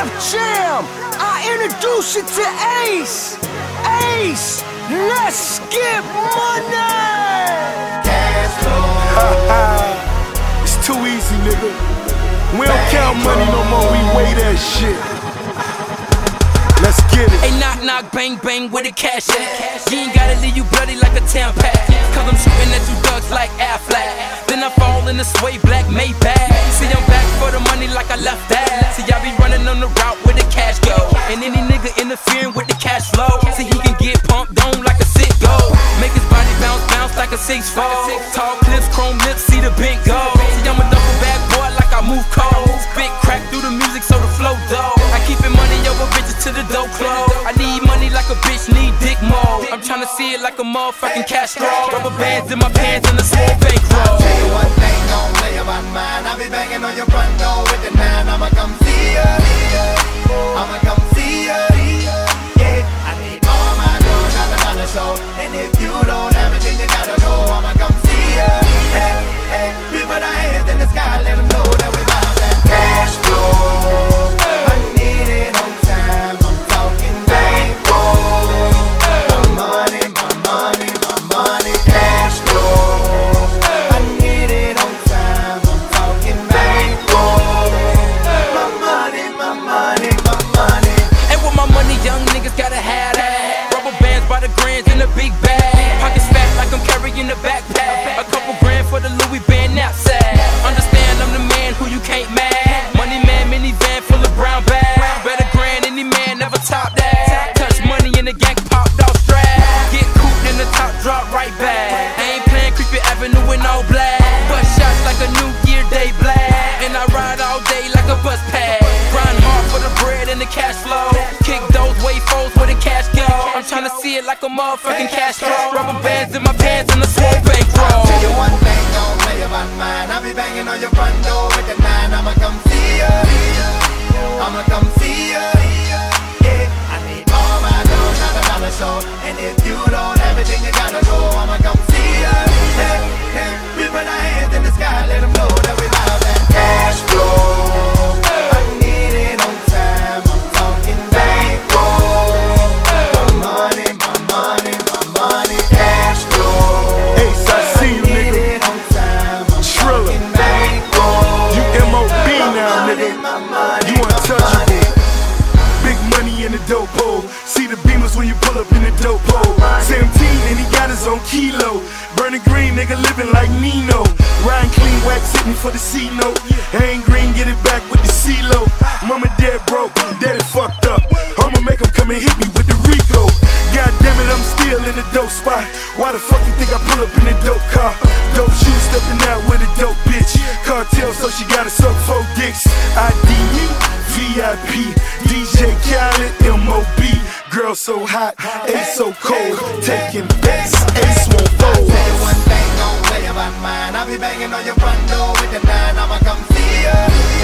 Def Jam, I introduce you to Ace. Ace, let's get money. Cash flow. It's too easy, nigga. We don't count money no more, we weigh that shit. Let's get it. Hey, knock, knock, bang, bang, where the cash at? You ain't gotta leave you bloody like a tampon. Cause I'm shooting at you ducks like Affleck. Then I fall in the sway black Maybach. See, I'm back for the money like I left that. See, I be running on the route where the cash go. And any nigga interfering with the cash flow, see, he can get pumped on like a sick go. Make his body bounce, bounce like a 6'4". Tall clips, chrome lips, see the bent go. See, I'm a double bad boy like I move cold. Spit crack through the music so the flow dope. I keep it money over bitches to the dope close. I need money like a bitch need dick mode. I'm tryna see it like a motherfucking cash straw. Rubber bands in my pants and a small bankroll. Tell you one thing, don't play about mine. I be banging on your front door with the 9. I'ma come see ya. I'ma come see ya. Yeah, I need all my dough, not another show. And if you don't have it, then you gotta go. I'ma come see ya. Hey, hey, we put our hands in the sky, let them know that we bout that cash flow. I need it on time. I'm talking bankroll. My money, my money, my money, cash flow. I need it on time. I'm talking bankroll. My money, my money, my money. And with my money, young niggas gotta have that. Rubber bands by the grands in a big bag. Pockets fat like I'm carrying a backpack. A couple grand for the Louis band knapsack. Understand I'm the man who you can't mad. Money man, minivan full of brown bags. Better grand, any man never top that. Touch money in the gang, popped off strap. Get cooped in the top, drop right back. I ain't playing Creepy Avenue in all black. Bust shots like a New Year Day black. And I ride all day like a bus pass. Grind hard for the bread and the cash flow. Kick those wayfolds where the cash go. I'm tryna see it like a motherfucking cash flow. Rubber bands in my pants and a small bankroll. Tell you one thing, don't play about mine. I be banging on your front door with the 9. I'ma come see ya. I'ma come see ya. Yeah, I need all my dough, not another show. And if you don't have it, then you gotta go. I'ma come see ya. Hey, hey, we put our hands in the sky, let them know that we bout that cash flow. I need it on time. I'm talking bankroll. My money, my money, my money, cash flow. Ace, I see you, nigga. Triller. You M.O.B. now, nigga. You untouchable. Big money in the dope hole. See the beamers when you pull up in the dope hole. 17 and he got his own kilo. Burning green, nigga living like Nino. Riding clean, wax hitting for the C note. Ain't green, get it back with the CeeLo. Mama dead broke, daddy fucked up. I'ma make him come and hit me with the Rico. God damn it, I'm still in the dope spot. Why the fuck you think I pull up in a dope car? Dope shoes stepping out with a dope bitch. Cartel, so she gotta suck 4 dicks. ID me, VIP, DJ Khaled, M.O.B. Girl so hot, Ace so cold. Taking bets, Ace won't fold. Tell you one thing, don't play about mine. I be banging on your front door with the 9. I'ma come see ya.